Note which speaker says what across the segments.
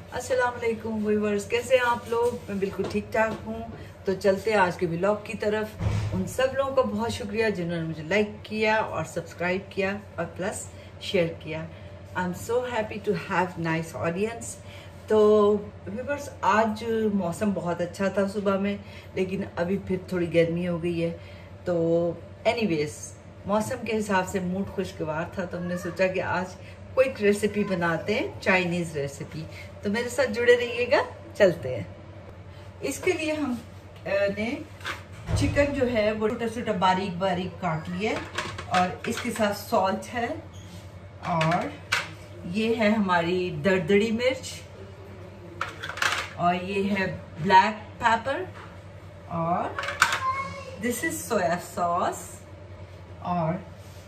Speaker 1: अस्सलाम वालेकुम व्यूअर्स, कैसे हैं आप लोग? मैं बिल्कुल ठीक ठाक हूँ। तो चलते हैं आज के व्लॉग की तरफ। उन सब लोगों का बहुत शुक्रिया जिन्होंने मुझे लाइक किया और सब्सक्राइब किया और प्लस शेयर किया। I am so happy to have nice audience. तो व्यूअर्स, आज मौसम बहुत अच्छा था सुबह में, लेकिन अभी फिर थोड़ी गर्मी हो गई है। तो एनीवेज, मौसम के हिसाब से मूड खुशगवार था, तो हमने सोचा कि आज क्विक रेसिपी बनाते हैं, चाइनीज़ रेसिपी। तो मेरे साथ जुड़े रहिएगा, चलते हैं। इसके लिए हम ने चिकन जो है वो छोटा छोटा बारीक बारीक काट लिया, और इसके साथ सॉल्ट है, और ये है हमारी दरदरी मिर्च, और ये है ब्लैक पेपर, और दिस इज सोया सॉस, और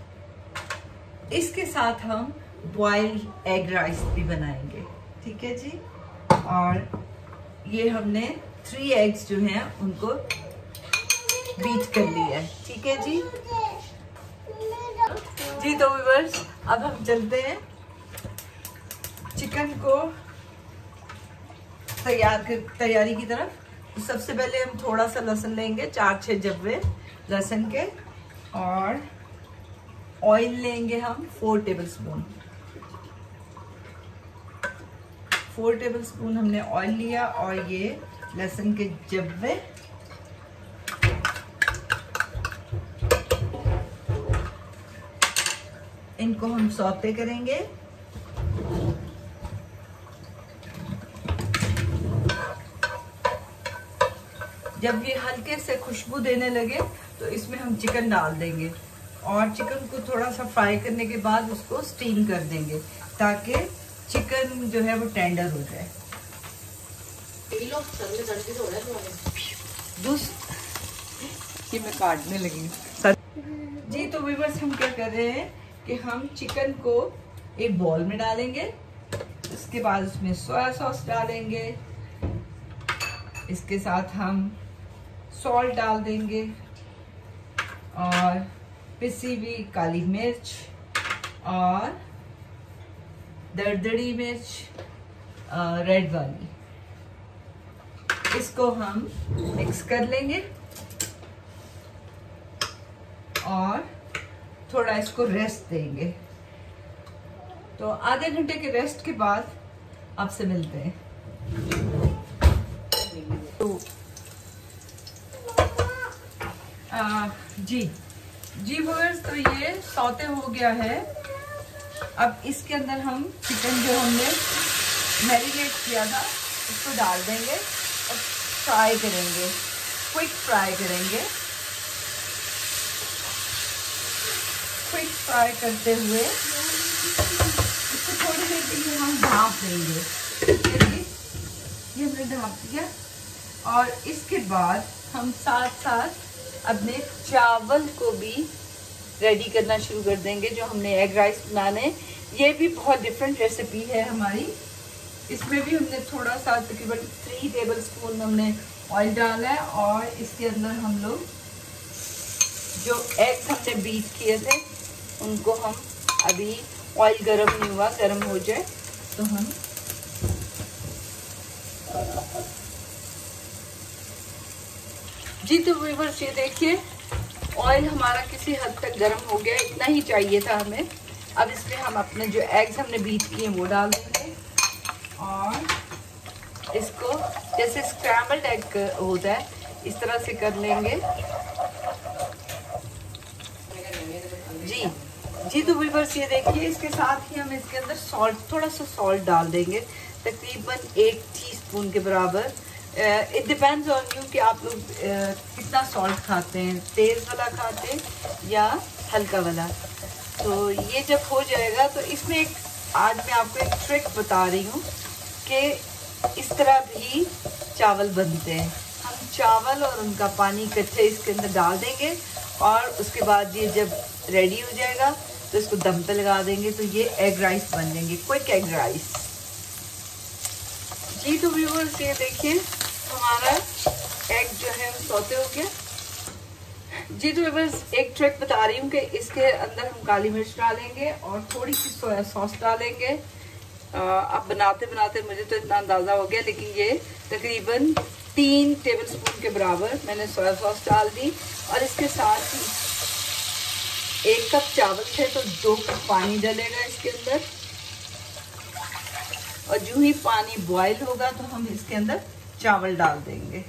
Speaker 1: इसके साथ हम बॉइल्ड एग राइस भी बनाएंगे। ठीक है जी। और ये हमने 3 एग्स जो हैं उनको बीट कर लिया है। ठीक है जी। जी तो व्यूअर्स, अब हम चलते हैं चिकन को तैयारी की तरफ। तो सबसे पहले हम थोड़ा सा लहसुन लेंगे, 4-6 जब्बे लहसुन के, और ऑयल लेंगे हम 4 टेबलस्पून। 4 टेबलस्पून हमने ऑयल लिया, और ये लहसुन के जब्बे, इनको हम सौते करेंगे। जब ये हल्के से खुशबू देने लगे तो इसमें हम चिकन डाल देंगे, और चिकन को थोड़ा सा फ्राई करने के बाद उसको स्टीम कर देंगे, ताकि चिकन जो है वो टेंडर हो जाए। ये मैं काटने लगी जी। तो व्यूअर्स, हम क्या कर रहे हैं कि हम चिकन को एक बॉल में डालेंगे, इसके बाद उसमें सोया सॉस डालेंगे, इसके साथ हम सॉल्ट डाल देंगे, और पिसी हुई काली मिर्च, और दरदरी मिर्च रेड वाली, इसको हम मिक्स कर लेंगे, और थोड़ा इसको रेस्ट देंगे। तो आधे घंटे के रेस्ट के बाद आपसे मिलते हैं। तो जी व्यूअर्स, तो ये सौते हो गया है। अब इसके अंदर हम चिकन जो हमने मैरिनेट किया था उसको डाल देंगे, और फ्राई करेंगे, क्विक फ्राई करेंगे। क्विक फ्राई करते हुए इसको थोड़ी देर के लिए हम ढाँप देंगे। ये हमने ढाँप दिया, और इसके बाद हम साथ साथ अपने चावल को भी रेडी करना शुरू कर देंगे, जो हमने एग राइस बनाने। ये भी बहुत डिफरेंट रेसिपी है हमारी। इसमें भी हमने थोड़ा सा तकरीबन 3 टेबलस्पून हमने ऑयल डाला है, और इसके अंदर हम लोग जो एग्स हमने बीट किए थे उनको हम, अभी ऑयल गर्म नहीं हुआ, गर्म हो जाए तो हम जी। तो व्यूअर्स, ये देखिए ऑयल हमारा किसी हद तक गर्म हो गया, इतना ही चाहिए था हमें। अब इसमें हम अपने जो एग्स हमने बीट किए वो डाल देंगे, और इसको जैसे स्क्रैम्बल्ड एग होता है इस तरह से कर लेंगे जी। तो व्यूअर्स, ये देखिए, इसके साथ ही हम इसके अंदर सॉल्ट, थोड़ा सा सॉल्ट डाल देंगे, तकरीबन 1 टीस्पून के बराबर। इट डिपेंड्स ऑन यू कि आप लोग कितना सॉल्ट खाते हैं, तेज़ वाला खाते हैं या हल्का वाला। तो ये जब हो जाएगा तो इसमें आज मैं आपको एक ट्रिक बता रही हूँ कि इस तरह भी चावल बनते हैं। हम चावल और उनका पानी इकट्ठे इसके अंदर डाल देंगे, और उसके बाद ये जब रेडी हो जाएगा तो इसको दम पे लगा देंगे, तो ये एग राइस बन जाएंगे, क्विक एग राइस जी। तो व्यूअर्स, ये देखिए हमारा एग जो है सौते हो गया जी। तो व्यूअर्स, एक ट्रिक बता रही हूँ कि इसके अंदर हम काली मिर्च डालेंगे और थोड़ी सी सोया सॉस डालेंगे, अब बनाते बनाते मुझे तो इतना अंदाज़ा हो गया, लेकिन ये तकरीबन 3 टेबलस्पून के बराबर मैंने सोया सॉस डाल दी। और इसके साथ ही 1 कप चावल थे तो 2 कप पानी डलेगा इसके अंदर। और जो ही पानी बॉयल होगा तो हम इसके अंदर चावल डाल देंगे।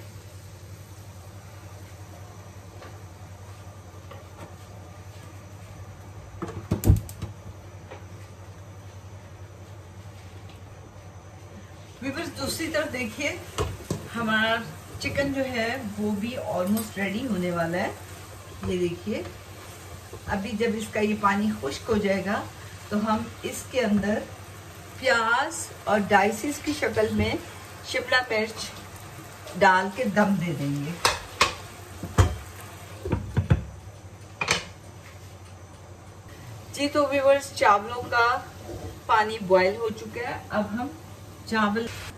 Speaker 1: व्यूअर्स दूसरी तरफ देखिए, हमारा चिकन जो है वो भी ऑलमोस्ट रेडी होने वाला है। ये देखिए, अभी जब इसका ये पानी खुश्क हो जाएगा तो हम इसके अंदर प्याज और डाइसेस की शक्ल में शिमला मिर्च डाल के दम दे देंगे। जी तो व्यूअर्स, चावलों का पानी बॉयल हो चुका है। अब हम चावल